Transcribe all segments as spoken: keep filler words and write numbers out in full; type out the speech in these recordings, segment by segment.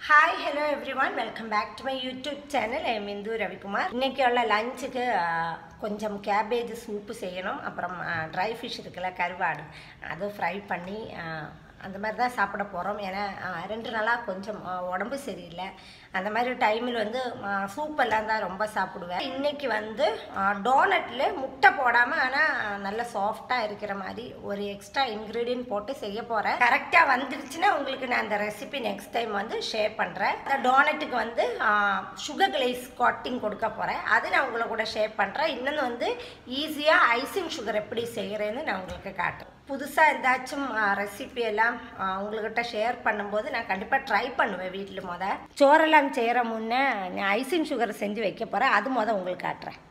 Hi, hello everyone. Welcome back to my YouTube channel. I am Indu Ravikumar. இன்னைக்குள்ள லஞ்சுக்கு கொஞ்சம் cabbage soup செய்யணும். அப்புறம் dry fish இருக்குல கருவாடு அது ஃப்ரை பண்ணி அந்த மாதிரி தான் சாப்பிட போறோம். ஏனா ரெண்டு நாளா கொஞ்சம் உடம்பு சரியில்லை. அந்த மாதிரி டைமில் வந்து சூப் எல்லாம் தான் ரொம்ப சாப்பிடுவேன். இன்னைக்கு வந்து டோனட்ல முட்டை போடாம ஆனா நல்ல சாஃப்ட்டா இருக்கிற மாதிரி ஒரு எக்ஸ்ட்ரா இன்கிரிடியன்ட் போட்டு செய்ய போறேன். கரெக்ட்டா வந்துருச்சுனா உங்களுக்கு நான் அந்த ரெசிபி நெக்ஸ்ட் டைம் வந்து ஷேர் பண்றேன். அந்த டோனட்டுக்கு வந்து sugar glaze coating கொடுக்க போறேன். அது நான் உங்களுக்கு கூட ஷேர் பண்றேன். இன்னொன்னு வந்து ஈஸியா ஐசிங் சுகர் எப்படி செய்யறேன்னு நான் உங்களுக்கு காட்டுறேன். புதுசா ஏதாச்சும் ரெசிபி எல்லாம் உங்ககிட்ட ஷேர் பண்ணும்போது நான் கண்டிப்பா ட்ரை பண்ணுவேன் வீட்ல முத. சோறெல்லாம் செய்யற முன்னே நான் ஐசிங் சுகர் செஞ்சு வைக்க போறேன். அது முத உங்களுக்கு காட்டுறேன்.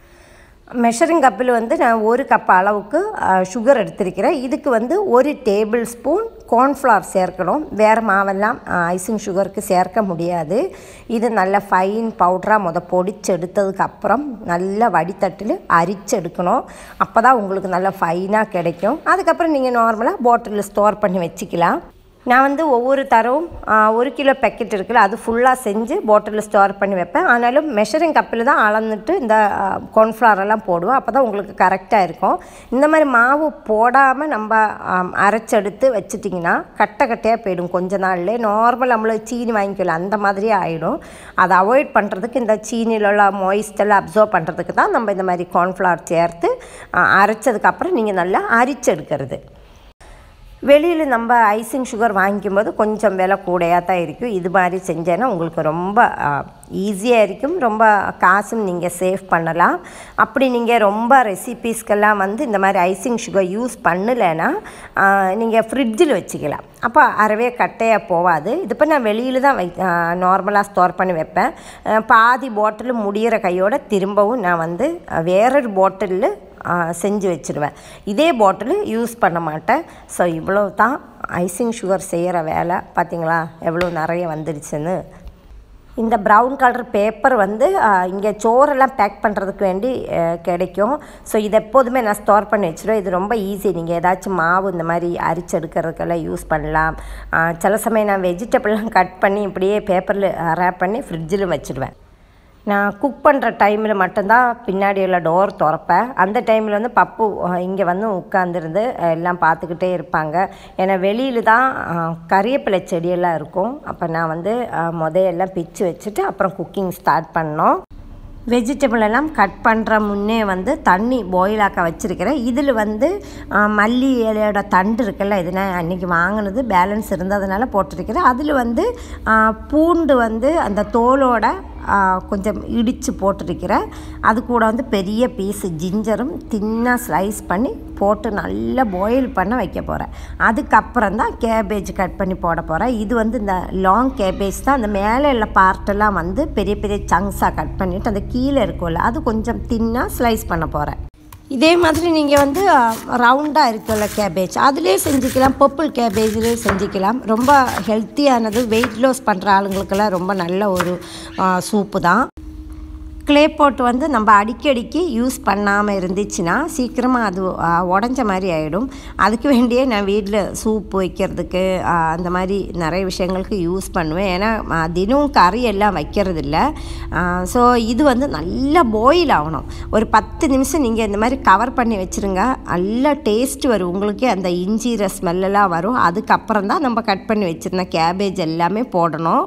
மெஷரிங் கப்பில் வந்து நான் ஒரு கப் அளவுக்கு சுகர் எடுத்திருக்கிறேன். இதுக்கு வந்து ஒரு டேபிள் ஸ்பூன் கார்ன்ஃப்ளவர் சேர்க்கணும். வேறு மாவெல்லாம் ஐசிங் சுகருக்கு சேர்க்க முடியாது. இது நல்ல ஃபைன் பவுடராக முத பொடிச்சு எடுத்ததுக்கப்புறம் நல்ல வடித்தட்டில் அரிச்சு எடுக்கணும். அப்போ தான் உங்களுக்கு நல்ல ஃபைனாக கிடைக்கும். அதுக்கப்புறம் நீங்கள் நார்மலாக பாட்டிலில் ஸ்டோர் பண்ணி வச்சுக்கலாம். நான் வந்து ஒவ்வொரு தரவும் ஒரு கிலோ பேக்கெட் இருக்குல்ல அது ஃபுல்லாக செஞ்சு பாட்டிலில் ஸ்டோர் பண்ணி வைப்பேன். ஆனாலும் மெஷரிங் கப்பில் தான் அளந்துட்டு இந்த கார்ன்ஃப்ளவரெல்லாம் போடுவோம். அப்போ தான் உங்களுக்கு கரெக்டாக இருக்கும். இந்த மாதிரி மாவு போடாமல் நம்ம அரைச்செடுத்து வச்சுட்டிங்கன்னா கட்டை கட்டையாக போயிடும். கொஞ்ச நாள்லே நார்மல் நம்மளுக்கு சீனி வாங்கிக்கலாம் அந்த மாதிரியே ஆகிடும். அதை அவாய்ட் பண்ணுறதுக்கு இந்த சீனியில் உள்ள மாய்ஸ்டெல்லாம் அப்சர்வ் பண்ணுறதுக்கு தான் நம்ம இந்த மாதிரி கார்ன்ஃப்ளவர் சேர்த்து அரைச்சதுக்கப்புறம் நீங்கள் நல்லா அரிச்செடுக்கிறது. வெளியில் நம்ம ஐசிங் சுகர் வாங்கிக்கும்போது கொஞ்சம் விலை கூடையாக தான் இருக்கும். இது மாதிரி செஞ்சேன்னா உங்களுக்கு ரொம்ப ஈஸியாக இருக்கும். ரொம்ப காசும் நீங்கள் சேவ் பண்ணலாம். அப்படி நீங்கள் ரொம்ப ரெசிபீஸ்க்கெல்லாம் வந்து இந்த மாதிரி ஐசிங் சுகர் யூஸ் பண்ணலைன்னா நீங்கள் ஃப்ரிட்ஜில் வச்சுக்கலாம். அப்போ அறவே கட்டையாக போகாது. இது இப்போ நான் வெளியில் தான் வை நார்மலாக ஸ்டோர் பண்ணி வைப்பேன். பாதி பாட்டில் முடிகிற கையோடு திரும்பவும் நான் வந்து வேறொரு பாட்டிலில் செஞ்சு வச்சுருவேன். இதே பாட்டில் யூஸ் பண்ண மாட்டேன். ஸோ இவ்வளோ தான் ஐசிங் சுகர் செய்கிற வேலை. பார்த்திங்களா எவ்வளோ நிறைய வந்துடுச்சுன்னு. இந்த ப்ரௌன் கலர் பேப்பர் வந்து இங்கே சோறெல்லாம் பேக் பண்ணுறதுக்கு வேண்டி கிடைக்கும். ஸோ இது எப்போதுமே நான் ஸ்டோர் பண்ணி வச்சுருவேன். இது ரொம்ப ஈஸி. நீங்கள் ஏதாச்சும் மாவு இந்த மாதிரி அரிச்செடுக்கிறதுக்கெல்லாம் யூஸ் பண்ணலாம். சில சமயம் நான் வெஜிடபிள்லாம் கட் பண்ணி இப்படியே பேப்பரில் ரேப் பண்ணி ஃப்ரிட்ஜில் வச்சுடுவேன். நான் குக் பண்ணுற டைமில் மட்டும்தான் பின்னாடி உள்ள டோர் திறப்பேன். அந்த டைமில் வந்து பப்பு இங்கே வந்து உட்காந்துருந்து எல்லாம் பார்த்துக்கிட்டே இருப்பாங்க. ஏன்னா வெளியில் தான் கறிவேப்பிலை செடியெல்லாம் இருக்கும். அப்போ நான் வந்து முதையெல்லாம் பிச்சு வச்சுட்டு அப்புறம் குக்கிங் ஸ்டார்ட் பண்ணோம். வெஜிடபிள் எல்லாம் கட் பண்ணுற முன்னே வந்து தண்ணி பாயில் ஆக்க வச்சுருக்கிறேன். இதில் வந்து மல்லி இலையோட தண்டு இருக்குல்ல, இது நான் அன்றைக்கி வாங்கினது பேலன்ஸ் இருந்ததுனால போட்டிருக்கிறேன். அதில் வந்து பூண்டு வந்து அந்த தோலோட கொஞ்சம் இடித்து போட்டிருக்கிறேன். அது கூட வந்து பெரிய பீஸு ஜிஞ்சரும் தின்னாக ஸ்லைஸ் பண்ணி போட்டு நல்லா பாயில் பண்ண வைக்க போகிறேன். அதுக்கப்புறம் தான் கேபேஜ் கட் பண்ணி போட போகிறேன். இது வந்து இந்த லாங் கேபேஜ் தான். அந்த மேலே உள்ள பார்ட்டெல்லாம் வந்து பெரிய பெரிய சங்க்ஸாக கட் பண்ணிவிட்டு அந்த கீழே இருக்கும்ல அது கொஞ்சம் தின்னாக ஸ்லைஸ் பண்ண போகிறேன். இதே மாதிரி நீங்கள் வந்து ரவுண்டாக இருக்குல்ல கேபேஜ் அதிலே செஞ்சுக்கலாம். பர்பிள் கேபேஜ்லேயே செஞ்சுக்கலாம். ரொம்ப ஹெல்த்தியானது. வெயிட் லாஸ் பண்ணுற ஆளுங்களுக்கெல்லாம் ரொம்ப நல்ல ஒரு சூப்பு தான். க்ளே போட்டு வந்து நம்ம அடிக்கடிக்கு யூஸ் பண்ணாமல் இருந்துச்சுன்னா சீக்கிரமாக அது உடஞ்ச மாதிரி ஆகிடும். அதுக்கு வேண்டியே நான் வீட்டில் சூப் வைக்கிறதுக்கு அந்த மாதிரி நிறைய விஷயங்களுக்கு யூஸ் பண்ணுவேன். ஏன்னா தினமும் கறி எல்லாம் வைக்கிறது இல்லை. ஸோ இது வந்து நல்லா பாயில் ஆகணும். ஒரு பத்து நிமிஷம் நீங்கள் இந்த மாதிரி கவர் பண்ணி வச்சுருங்க. நல்லா டேஸ்ட் வரும். உங்களுக்கே அந்த இஞ்சிர ஸ்மெல்லெல்லாம் வரும். அதுக்கப்புறம் தான் நம்ம கட் பண்ணி வச்சுருந்த கேபேஜ் எல்லாமே போடணும்.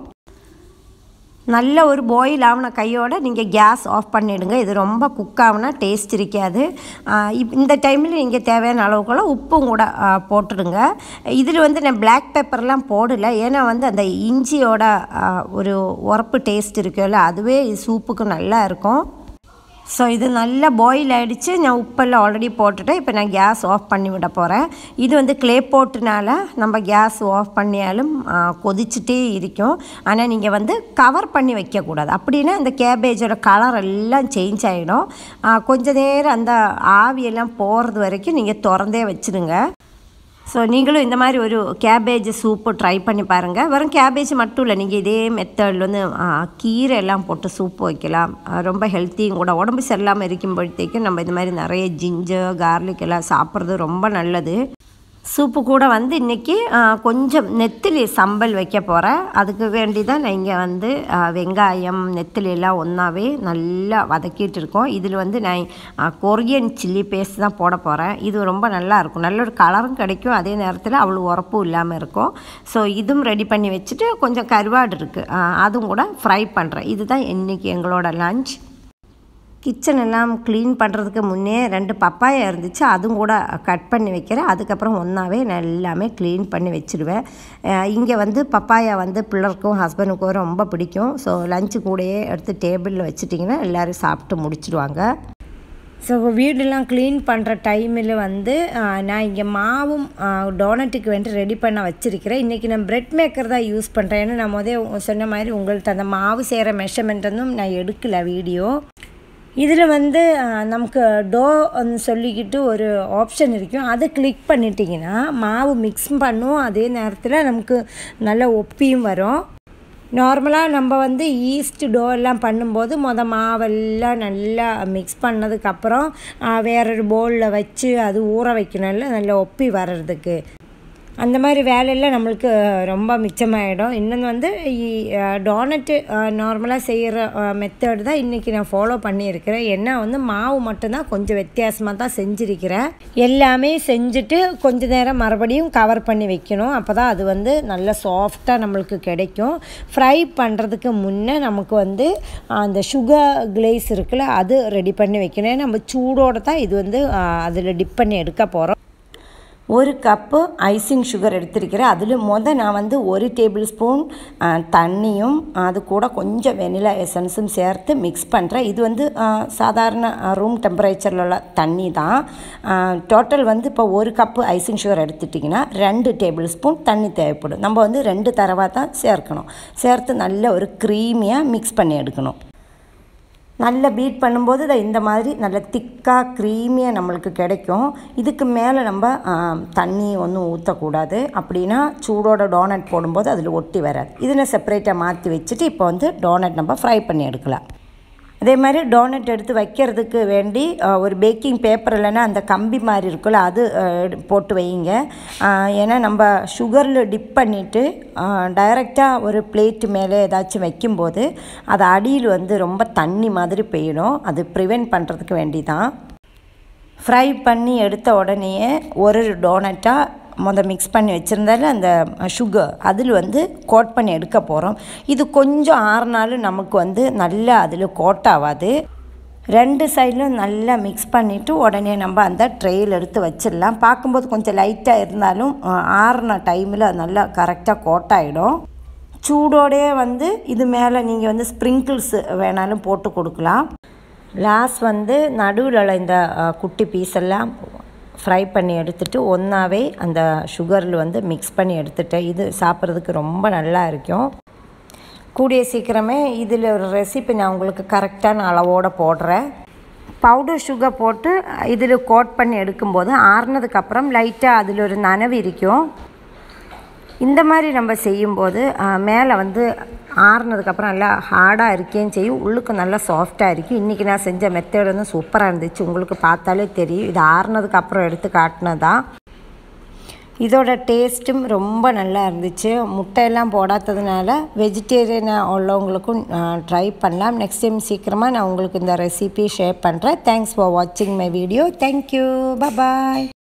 நல்ல ஒரு பாயில் ஆகின கையோடு நீங்கள் கேஸ் ஆஃப் பண்ணிவிடுங்க. இது ரொம்ப குக் ஆகுனா டேஸ்ட் இருக்காது. இப் இந்த டைமில் நீங்கள் தேவையான அளவுக்குள்ள உப்பும் கூட போட்டுடுங்க. இதில் வந்து நான் பிளாக் பெப்பர்லாம் போடலை. ஏன்னா வந்து அந்த இஞ்சியோட ஒரு உரப்பு டேஸ்ட் இருக்குல்ல அதுவே சூப்புக்கு நல்லா இருக்கும். ஸோ இது நல்லா பாயில் ஆகிடுச்சு. நான் உப்பெல்லாம் ஆல்ரெடி போட்டுட்டேன். இப்போ நான் கேஸ் ஆஃப் பண்ணி விட போகிறேன். இது வந்து க்ளே போட்டுனால நம்ம கேஸ் ஆஃப் பண்ணியாலும் கொதிச்சுட்டே இருக்கும். ஆனால் நீங்கள் வந்து கவர் பண்ணி வைக்கக்கூடாது. அப்படின்னா அந்த கேபேஜோட கலர் எல்லாம் சேஞ்ச் ஆகிடும். கொஞ்ச நேரம் அந்த ஆவியெல்லாம் போகிறது வரைக்கும் நீங்கள் திறந்தே வச்சுடுங்க. ஸோ நீங்களும் இந்த மாதிரி ஒரு கேபேஜ் சூப்பு ட்ரை பண்ணி பாருங்கள். வெறும் கேபேஜ் மட்டும் இல்லை, நீங்கள் இதே மெத்தடில் வந்து கீரை எல்லாம் போட்டு சூப்பு வைக்கலாம். ரொம்ப ஹெல்த்தியும் கூட. உடம்பு சரியில்லாமல் இருக்கும்பொழுதேக்கும் நம்ம இந்த மாதிரி நிறைய ஜிஞ்சர் கார்லிக் எல்லாம் சாப்பிட்றது ரொம்ப நல்லது. சூப்பு கூட வந்து இன்றைக்கி கொஞ்சம் நெத்திலி சம்பல் வைக்க போகிறேன். அதுக்கு வேண்டி தான் நான் இங்கே வந்து வெங்காயம் நெத்திலியெல்லாம் ஒன்றாவே நல்லா வதக்கிட்டு இருக்கோம். இதில் வந்து நான் கொரியன் சில்லி பேஸ்ட் தான் போட போகிறேன். இது ரொம்ப நல்லாயிருக்கும், நல்ல ஒரு கலரும் கிடைக்கும், அதே நேரத்தில் அவ்வளோ உரப்பும் இல்லாமல் இருக்கும். ஸோ இதுவும் ரெடி பண்ணி வச்சுட்டு கொஞ்சம் கருவாடு இருக்குது, அதுவும் கூட ஃப்ரை பண்ணுறேன். இதுதான் இன்றைக்கி எங்களோட லஞ்ச். கிச்சன் எல்லாம் க்ளீன் பண்ணுறதுக்கு முன்னே ரெண்டு பப்பாயா இருந்துச்சு, அதுவும் கூட கட் பண்ணி வைக்கிறேன். அதுக்கப்புறம் ஒன்றாவே நான் எல்லாமே க்ளீன் பண்ணி வச்சுருவேன். இங்கே வந்து பப்பாயா வந்து பிள்ளருக்கும் ஹஸ்பண்டுக்கும் ரொம்ப பிடிக்கும். ஸோ லஞ்சு கூடயே எடுத்து டேபிளில் வச்சுட்டிங்கன்னா எல்லோரும் சாப்பிட்டு முடிச்சிடுவாங்க. ஸோ வீடெல்லாம் க்ளீன் பண்ணுற டைமில் வந்து நான் இங்கே மாவும் டோனட்டுக்கு வேண்டி ரெடி பண்ண வச்சுருக்கிறேன். இன்றைக்கி நான் ப்ரெட் மேக்கர் தான் யூஸ் பண்ணுறேன். ஏன்னா நான் முதல் சொன்ன மாதிரி உங்கள்கிட்ட அந்த மாவு செய்கிற மெஷர்மெண்ட்டும் நான் எடுக்கலை வீடியோ. இதில் வந்து நமக்கு டோன்னு சொல்லிக்கிட்டு ஒரு ஆப்ஷன் இருக்கும், அதை கிளிக் பண்ணிட்டிங்கன்னா மாவு மிக்ஸ் பண்ணும், அதே நேரத்தில் நமக்கு நல்ல ஒப்பியும் வரும். நார்மலாக நம்ம வந்து ஈஸ்ட் டோ எல்லாம் பண்ணும்போது மொதல் மாவெல்லாம் நல்லா மிக்ஸ் பண்ணதுக்கப்புறம் வேறொரு பவுலில் வச்சு அது ஊற வைக்கணும்ல நல்ல ஒப்பி வர்றதுக்கு. அந்த மாதிரி வேலையெல்லாம் நம்மளுக்கு ரொம்ப மிச்சமாகிடும். இன்னொன்று வந்து டோனட்டு நார்மலாக செய்கிற மெத்தட் தான் இன்றைக்கி நான் ஃபாலோ பண்ணியிருக்கிறேன். ஏன்னா வந்து மாவு மட்டும்தான் கொஞ்சம் வித்தியாசமாக தான் செஞ்சுருக்கிறேன். எல்லாமே செஞ்சுட்டு கொஞ்ச நேரம் மறுபடியும் கவர் பண்ணி வைக்கணும், அப்போ தான் அது வந்து நல்ல சாஃப்டாக நம்மளுக்கு கிடைக்கும். ஃப்ரை பண்ணுறதுக்கு முன்னே நமக்கு வந்து அந்த சுகர் கிளேஸ் இருக்குல்ல, அது ரெடி பண்ணி வைக்கணும். நம்ம சூடோடு தான் இது வந்து அதில் டிப் பண்ணி எடுக்க போகிறோம். ஒரு கப்பு ஐசிங் சுகர் எடுத்திருக்கிறேன். அதில் மொதல் நான் வந்து ஒரு டேபிள் ஸ்பூன் தண்ணியும் அது கூட கொஞ்சம் வெனிலா எசன்ஸும் சேர்த்து மிக்ஸ் பண்ணுறேன். இது வந்து சாதாரண ரூம் டெம்பரேச்சரில் உள்ள தண்ணி தான். டோட்டல் வந்து இப்போ ஒரு கப்பு ஐசிங் சுகர் எடுத்துட்டிங்கன்னா ரெண்டு டேபிள் ஸ்பூன் தண்ணி தேவைப்படும். நம்ம வந்து ரெண்டு தடவை தான் சேர்க்கணும். சேர்த்து நல்ல ஒரு க்ரீமியாக மிக்ஸ் பண்ணி எடுக்கணும். நல்லா பீட் பண்ணும்போது இந்த மாதிரி நல்ல திக்காக க்ரீமியாக நம்மளுக்கு கிடைக்கும். இதுக்கு மேலே நம்ம தண்ணி ஒன்றும் ஊற்றக்கூடாது, அப்படின்னா சூடோட டோனட் போடும்போது அதில் ஒட்டி வராது. இதில் செப்பரேட்டாக மாற்றி வச்சுட்டு இப்போ வந்து டோனட் நம்ம ஃப்ரை பண்ணி எடுக்கலாம். அதே மாதிரி டோனட் எடுத்து வைக்கிறதுக்கு வேண்டி ஒரு பேக்கிங் பேப்பர் இல்லைன்னா அந்த கம்பி மாதிரி இருக்குல்ல, அது போட்டு வைங்க. ஏன்னா நம்ம சுகரில் டிப் பண்ணிவிட்டு டைரெக்டாக ஒரு பிளேட்டு மேலே ஏதாச்சும் வைக்கும்போது அது அடியில் வந்து ரொம்ப தண்ணி மாதிரி போயிடும். அது ப்ரிவெண்ட் பண்ணுறதுக்கு வேண்டி தான். ஃப்ரை பண்ணி எடுத்த உடனேயே ஒரு டோனட்டாக மொதல் மிக்ஸ் பண்ணி வச்சுருந்தாலும் அந்த சுகர் அதில் வந்து கோட் பண்ணி எடுக்க போகிறோம். இது கொஞ்சம் ஆறுனாலும் நமக்கு வந்து நல்லா அதில் கோட் ஆகாது. ரெண்டு சைட்லும் நல்லா மிக்ஸ் பண்ணிவிட்டு உடனே நம்ம அந்த ட்ரெயில் எடுத்து வச்சிடலாம். பார்க்கும்போது கொஞ்சம் லைட்டாக இருந்தாலும் ஆறுன டைமில் நல்லா கரெக்டாக கோட் ஆகிடும். சூடோடையே வந்து இது மேலே நீங்கள் வந்து ஸ்ப்ரிங்கிள்ஸ் வேணாலும் போட்டு கொடுக்கலாம். லாஸ்ட் வந்து நடுவில் இந்த குட்டி பீஸெல்லாம் ஃப்ரை பண்ணி எடுத்துகிட்டு ஒன்றாவே அந்த சுகரில் வந்து மிக்ஸ் பண்ணி எடுத்துட்டேன். இது சாப்பிட்றதுக்கு ரொம்ப நல்லா இருக்கும். கூடிய சீக்கிரமே இதில் ஒரு ரெசிபி நான் உங்களுக்கு கரெக்டான அளவோடு போடுறேன். பவுடர் சுகர் போட்டு இதில் கோட் பண்ணி எடுக்கும்போது ஆறுனதுக்கப்புறம் லைட்டாக அதில் ஒரு நனவு இருக்கும். இந்த மாதிரி நம்ம செய்யும்போது மேலே வந்து ஆறுனதுக்கப்புறம் நல்லா ஹார்டாக இருக்கேன்னு செய்யும், உள்ளுக்கு நல்லா சாஃப்டாக இருக்கும். இன்றைக்கி நான் செஞ்ச மெத்தட் வந்து சூப்பராக இருந்துச்சு, உங்களுக்கு பார்த்தாலே தெரியும். இது ஆறுனதுக்கப்புறம் எடுத்து காட்டினதான். இதோட டேஸ்ட்டும் ரொம்ப நல்லா இருந்துச்சு. முட்டையெல்லாம் போடாததுனால வெஜிடேரியனாக உள்ளவங்களுக்கும் ட்ரை பண்ணலாம். நெக்ஸ்ட் டைம் சீக்கிரமாக நான் உங்களுக்கு இந்த ரெசிபி ஷேர் பண்ணுறேன். தேங்க்ஸ் ஃபார் வாட்சிங் மை வீடியோ. Thank you, bye.